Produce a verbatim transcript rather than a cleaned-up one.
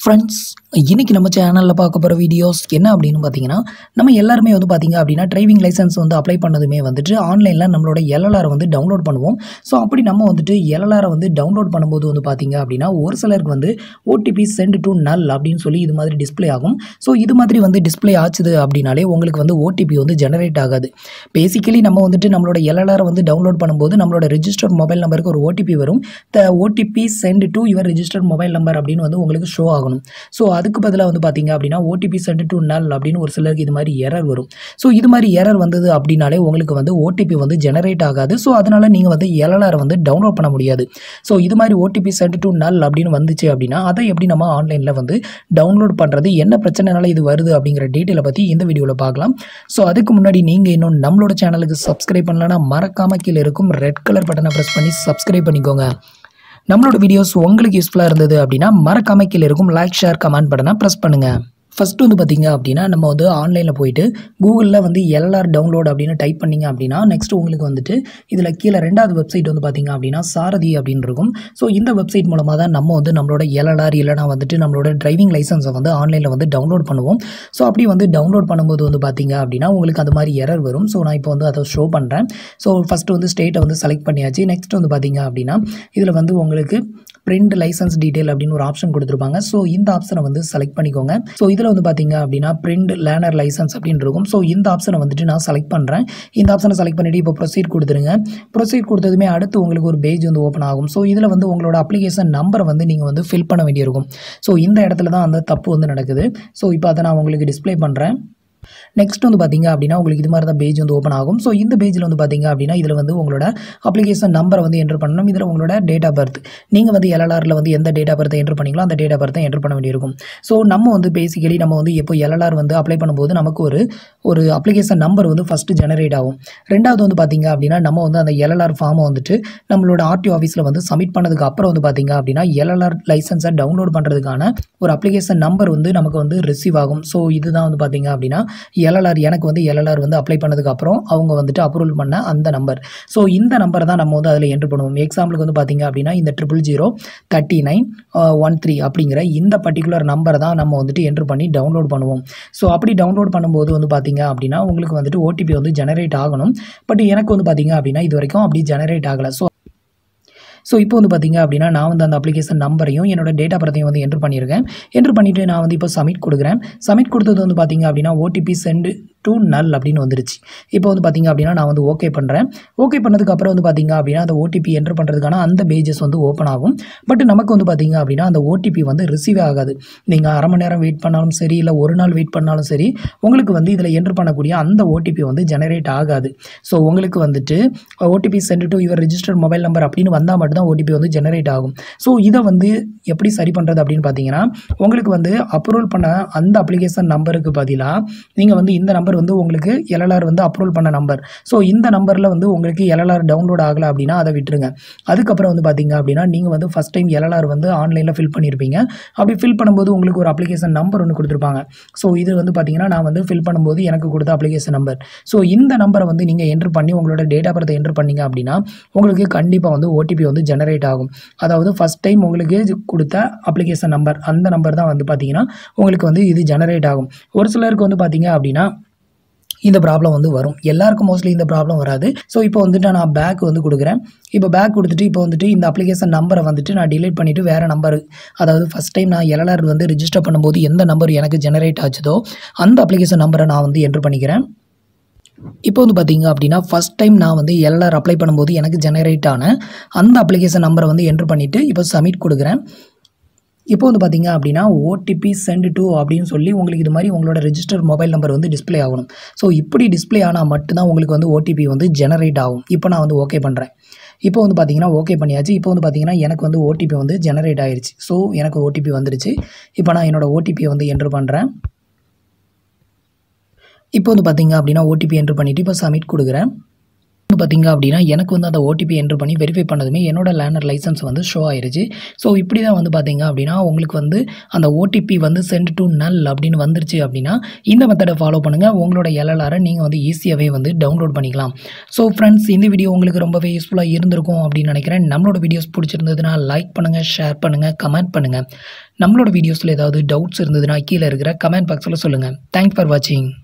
Friends, இன்னைக்கு நம்ம சேனலில் பார்க்க போகிற வீடியோஸ் என்ன அப்படின்னு பார்த்தீங்கன்னா, நம்ம எல்லாருமே வந்து பார்த்தீங்க அப்படின்னா டிரைவிங் லைசன்ஸ் வந்து அப்ளை பண்ணதுமே வந்துட்டு ஆன்லைனில் நம்மளோட எல்எல்ஆர் வந்து டவுன்லோட் பண்ணுவோம். ஸோ அப்படி நம்ம வந்துட்டு எல்எல்ஆரை வந்து டவுன்லோட் பண்ணும்போது வந்து பார்த்தீங்க அப்படின்னா ஒரு சிலருக்கு வந்து ஓடிபி சென்ட் டு நல் அப்படின்னு சொல்லி இது மாதிரி டிஸ்பிளே ஆகும். ஸோ இது மாதிரி வந்து டிஸ்பிளே ஆச்சுது அப்படின்னாலே உங்களுக்கு வந்து ஓடிபி வந்து ஜெனரேட் ஆகாது. பேசிக்கலி நம்ம வந்துட்டு நம்மளோட எல்எல்ஆரை வந்து டவுன்லோட் பண்ணும்போது நம்மளோட ரிஜிஸ்டர்ட் மொபைல் நம்பருக்கு ஒரு ஓடிபி வரும். The OTP sent to your registered mobile number அப்படின்னு வந்து உங்களுக்கு ஷோ ஆகணும். ஸோ அதுக்கு பதிலாக வந்து பார்த்தீங்க அப்படின்னா ஓடிபி சென்ட் டு நல் அப்படின்னு ஒரு சிலருக்கு இது மாதிரி எரர் வரும். ஸோ இது மாதிரி எரர் வந்தது அப்படின்னாலே உங்களுக்கு வந்து ஓடிபி வந்து ஜெனரேட் ஆகாது. ஸோ அதனால நீங்கள் வந்து எல்எல்ஆர் வந்து டவுன்லோட் பண்ண முடியாது. ஸோ இது மாதிரி ஓடிபி சென்ட் டு நல் அப்படின்னு வந்துச்சு அப்படின்னா அதை எப்படி நம்ம ஆன்லைனில் வந்து டவுன்லோட் பண்ணுறது, என்ன பிரச்சனைனால இது வருது அப்படிங்கிற டீட்டெயிலை பற்றி இந்த வீடியோவில் பார்க்கலாம். ஸோ அதுக்கு முன்னாடி நீங்கள் இன்னும் நம்மளோட சேனலுக்கு சப்ஸ்கிரைப் பண்ணலன்னா மறக்காம கீழே இருக்கும் ரெட் கலர் பட்டனை ப்ரெஸ் பண்ணி சப்ஸ்கிரைப் பண்ணிக்கோங்க. நம்மளோட வீடியோஸ் உங்களுக்கு யூஸ்ஃபுல்லாக இருந்தது அப்படின்னா மறக்காம கீழே இருக்கும் லைக், ஷேர், கமெண்ட் பட்டனை ப்ரெஸ் பண்ணுங்கள். ஃபஸ்ட்டு வந்து பார்த்திங்க அப்படின்னா நம்ம வந்து ஆன்லைனில் போய்ட்டு கூகுளில் வந்து எல்எல்ஆர் டவுன்லோட் அப்படின்னு டைப் பண்ணிங்க அப்படின்னா நெக்ஸ்ட் உங்களுக்கு வந்துட்டு இதில் கீழே ரெண்டாவது வெப்சைட் வந்து பார்த்திங்க அப்படின்னா சாரதி அப்படின்னு இருக்கும். ஸோ இந்த வெப்சைட் மூலமாக தான் நம்ம வந்து நம்மளோட எல்எல்ஆர் இல்லைனா வந்துட்டு நம்மளோட டிரைவிங் லைசன்ஸை வந்து ஆன்லைனில் வந்து டவுன்லோட் பண்ணுவோம். ஸோ அப்படி வந்து டவுன்லோட் பண்ணும்போது வந்து பார்த்திங்க அப்படின்னா உங்களுக்கு அது மாதிரி எரர் வரும். ஸோ நான் இப்போ வந்து அதை ஷோ பண்ணுறேன். ஸோ ஃபஸ்ட்டு வந்து ஸ்டேட்டை வந்து செலக்ட் பண்ணியாச்சு. நெக்ஸ்ட் வந்து பார்த்திங்க அப்படின்னா இதில் வந்து உங்களுக்கு பிரிண்ட் லைசன்ஸ் டீட்டெயில் அப்படின்னு ஒரு ஆப்ஷன் கொடுத்துருப்பாங்க. ஸோ இந்த ஆப்ஷனை வந்து செலக்ட் பண்ணிக்கோங்க. ஸோ இதில் வந்து பார்த்தீங்க அப்படின்னா பிரிண்ட் லேர்னர் லைசன்ஸ் அப்படின்னு இருக்கும். ஸோ இந்த ஆப்ஷனை வந்துட்டு நான் செலக்ட் பண்ணுறேன். இந்த ஆப்ஷனை செலக்ட் பண்ணிவிட்டு இப்போ ப்ரொசீட் கொடுத்துருங்க. ப்ரொசீட் கொடுத்ததுமே அடுத்து உங்களுக்கு ஒரு பேஜ் வந்து ஓப்பன் ஆகும். ஸோ இதில் வந்து உங்களோட அப்ளிகேஷன் நம்பரை வந்து நீங்கள் வந்து ஃபில் பண்ண வேண்டியிருக்கும். ஸோ இந்த இடத்துல தான் அந்த தப்பு வந்து நடக்குது. ஸோ இப்போ அதை நான் உங்களுக்கு டிஸ்பிளே பண்ணுறேன். நெக்ஸ்ட் வந்து பார்த்திங்க அப்படின்னா உங்களுக்கு இது மாதிரி தான் பேஜ் வந்து ஓப்பன் ஆகும். ஸோ இந்த பேஜில் வந்து பார்த்திங்க அப்படின்னா இதில் வந்து உங்களோட அப்ளிகேஷன் நம்பரை வந்து என்ட்ரு பண்ணணும். இதில் உங்களோட டேட் ஆஃப் பர்த், நீங்கள் வந்து எல்எல்ஆரில் வந்து எந்த டேட் ஆஃப் பர்த்தை என்ட்ரு பண்ணிங்களோ அந்த டேட் ஆஃப் பர்த்தை என்ட்ரு பண்ண வேண்டியிருக்கும். ஸோ நம்ம வந்து பேசிக்கலி நம்ம வந்து எப்போ எல்எல்ஆர் வந்து அப்ளை பண்ணும்போது நமக்கு ஒரு ஒரு அப்ளிகேஷன் நம்பர் வந்து ஃபஸ்ட்டு ஜெனரேட் ஆகும். ரெண்டாவது வந்து பார்த்திங்க அப்படின்னா நம்ம வந்து அந்த எல்எல்ஆர் ஃபார்மை வந்துட்டு நம்மளோட ஆர்டிஓ ஆஃபீஸில் வந்து சப்மிட் பண்ணதுக்கு அப்புறம் வந்து பார்த்திங்க அப்படின்னா எல்எல்ஆர் லைசன்ஸை டவுன்லோட் பண்ணுறதுக்கான ஒரு அப்ளிகேஷன் நம்பர் வந்து நமக்கு வந்து ரிசீவ் ஆகும். ஸோ இதுதான் வந்து பார்த்திங்க அப்படின்னா எல்எல்ஆர் எனக்கு வந்து எல்எல்ஆர் வந்து அப்ளை பண்ணதுக்கப்புறம் அவங்க வந்துட்டு அப்ரூவல் பண்ண அந்த நம்பர். ஸோ இந்த நம்பரை தான் நம்ம வந்து அதில் என்ட்ரு பண்ணுவோம். எக்ஸாம்பிளுக்கு வந்து பார்த்திங்க அப்படின்னா இந்த triple zero thirty nine one three அப்படிங்கிற இந்த பர்டிகுலர் நம்பரை தான் நம்ம வந்துட்டு என்ட்ரு பண்ணி டவுன்லோட் பண்ணுவோம். ஸோ அப்படி டவுன்லோட் பண்ணும்போது வந்து பார்த்திங்க அப்படின்னா உங்களுக்கு வந்துட்டு ஓடிபி வந்து ஜெனரேட் ஆகணும். பட் எனக்கு வந்து பார்த்திங்க அப்படின்னா இது வரைக்கும் அப்படி ஜெனரேட் ஆகலை. ஸோ ஸோ இப்போ வந்து பார்த்திங்க அப்படின்னா நான் வந்து அந்த அப்ளிகேஷன் நம்பரையும் என்னோட டேட்டா பர்த்தையும் வந்து என்ட்ரு பண்ணியிருக்கேன். என்ட்ரு பண்ணிவிட்டு நான் வந்து இப்போ சப்மிட் கொடுக்குறேன். சப்மிட் கொடுத்தது வந்து பார்த்திங்க அப்படின்னா ஓடிபி சென்ட் டு நல் அப்படின்னு வந்துருச்சு. இப்போ வந்து பார்த்திங்க அப்படின்னா நான் வந்து ஓகே பண்ணுறேன். ஓகே பண்ணதுக்கப்புறம் வந்து பார்த்திங்க அப்படின்னா அந்த ஓடிபி என்ட்ரு பண்ணுறதுக்கான அந்த பேஜஸ் வந்து ஓப்பன் ஆகும். பட் நமக்கு வந்து பார்த்திங்க அப்படின்னா அந்த ஓடிபி வந்து ரிசீவ் ஆகாது. நீங்கள் அரை மணி நேரம் வெயிட் பண்ணாலும் சரி, இல்லை ஒரு நாள் வெயிட் பண்ணாலும் சரி, உங்களுக்கு வந்து இதில் என்ட்ரு பண்ணக்கூடிய அந்த ஓடிபி வந்து ஜெனரேட் ஆகாது. ஸோ உங்களுக்கு வந்துட்டு OTP sent to your registered mobile number அப்படின்னு வந்தால் மட்டும் தான் ஓடிபி வந்து ஜெனரேட் ஆகும். ஸோ இதை வந்து எப்படி சரி பண்ணுறது அப்படின்னு பார்த்தீங்கன்னா உங்களுக்கு வந்து அப்ரூவல் பண்ண அந்த அப்ளிகேஷன் நம்பருக்கு பதிலாக நீங்கள் வந்து இந்த நம்பர் வந்து உங்களுக்கு எல்எல்ஆர் வந்து அப்ரூவல் பண்ண நம்பர். ஸோ இந்த நம்பரில் வந்து உங்களுக்கு எல்எல்ஆர் டவுன்லோட் ஆகலை அப்படின்னா அதை விட்டுருங்க. அதுக்கப்புறம் வந்து பார்த்தீங்க அப்படின்னா நீங்கள் வந்து ஃபஸ்ட் டைம் எல்எல்ஆர் வந்து ஆன்லைனில் ஃபில் பண்ணியிருப்பீங்க. அப்படி ஃபில் பண்ணும்போது உங்களுக்கு ஒரு அப்ளிகேஷன் நம்பர் ஒன்று கொடுத்துருப்பாங்க. ஸோ இது வந்து பார்த்தீங்கன்னா நான் வந்து ஃபில் பண்ணும்போது எனக்கு கொடுத்த அப்ளிகேஷன் நம்பர். ஸோ இந்த நம்பரை வந்து நீங்கள் என்ட்ரு பண்ணி உங்களோட டேட் ஆஃப் பர்த்தை என்ட்ரு பண்ணிங்க அப்படின்னா உங்களுக்கு கண்டிப்பாக வந்து ஓடிபி வந்து ஜெனரேட் ஆகும். அதாவது ஃபஸ்ட் டைம் உங்களுக்கு கொடுத்த அப்ளிகேஷன் நம்பர், அந்த நம்பர் தான் வந்து பார்த்தீங்கன்னா உங்களுக்கு வந்து இது ஜெனரேட் ஆகும். ஒரு சிலருக்கு வந்து பார்த்தீங்க அப்படின்னா இந்த ப்ராப்ளம் வந்து வரும். எல்லாருக்கும் மோஸ்ட்லி இந்த ப்ராப்ளம் வராது. ஸோ இப்போ வந்துட்டு நான் பேக் வந்து கொடுக்குறேன். இப்போ பேக் கொடுத்துட்டு இப்போ வந்துட்டு இந்த அப்ளிகேஷன் நம்பரை வந்துட்டு நான் டிலீட் பண்ணிவிட்டு வேறு நம்பர், அதாவது ஃபஸ்ட் டைம் நான் எல்எல்ஆர் வந்து ரிஜிஸ்டர் பண்ணும்போது எந்த நம்பர் எனக்கு ஜெனரேட் ஆச்சுதோ அந்த அப்ளிகேஷன் நம்பரை நான் வந்து என்ட்ரு பண்ணிக்கிறேன். இப்போ வந்து பார்த்திங்க அப்படின்னா ஃபஸ்ட் டைம் நான் வந்து எல்எல்ஆர் அப்ளை பண்ணும்போது எனக்கு ஜெனரேட் ஆன அந்த அப்ளிகேஷன் நம்பரை வந்து என்ட்ரு பண்ணிவிட்டு இப்போ சப்மிட் கொடுக்குறேன். இப்போ வந்து பார்த்திங்க அப்படின்னா ஓடிபி சென்ட் டு அப்படின்னு சொல்லி உங்களுக்கு இது மாதிரி உங்களோட ரெஜிஸ்டர் மொபைல் நம்பர் வந்து டிஸ்பிளே ஆகணும். ஸோ இப்படி டிஸ்பிளே ஆனால் மட்டும்தான் உங்களுக்கு வந்து ஓடிபி வந்து ஜெனரேட் ஆகும். இப்போ நான் வந்து ஓகே பண்ணுறேன். இப்போ வந்து பார்த்திங்கன்னா ஓகே பண்ணியாச்சு. இப்போ வந்து பார்த்திங்கன்னா எனக்கு வந்து ஓடிபி வந்து ஜெனரேட் ஆயிடுச்சு. ஸோ எனக்கு ஓடிபி வந்துருச்சு. இப்போ நான் என்னோடய ஓடிபியை வந்து என்ட்ரு பண்ணுறேன். இப்போ வந்து பார்த்திங்க அப்படின்னா ஓடிபி என்ட்ரு பண்ணிவிட்டு இப்போ சப்மிட் கொடுக்குறேன். வந்து பார்த்தீங்க அப்படின்னா எனக்கு வந்து அந்த ஓடிபி என்ட்ரு பண்ணி வெரிஃபை பண்ணதுமே என்னோட லேர்னர் லைசன்ஸ் வந்து ஷோ ஆயிருச்சு. ஸோ இப்படி தான் வந்து பார்த்தீங்க அப்படின்னா உங்களுக்கு வந்து அந்த ஓடிபி வந்து சென்ட் டு நல் அப்படின்னு வந்துருச்சு அப்படின்னா இந்த மெத்தடை ஃபாலோ பண்ணுங்கள். உங்களோட எல்எல்ஆரை நீங்கள் வந்து ஈஸியாகவே வந்து டவுன்லோட் பண்ணிக்கலாம். ஸோ ஃப்ரெண்ட்ஸ், இந்த வீடியோ உங்களுக்கு ரொம்பவே யூஸ்ஃபுல்லாக இருந்திருக்கும் அப்படின்னு நினைக்கிறேன். நம்மளோட வீடியோஸ் பிடிச்சிருந்ததுன்னா லைக் பண்ணுங்கள், ஷேர் பண்ணுங்கள், கமெண்ட் பண்ணுங்கள். நம்மளோட வீடியோஸில் ஏதாவது டவுட்ஸ் இருந்ததுன்னா கீழே இருக்கிற கமெண்ட் பாக்ஸில் சொல்லுங்கள். தேங்க்ஸ் ஃபார் வாட்சிங்.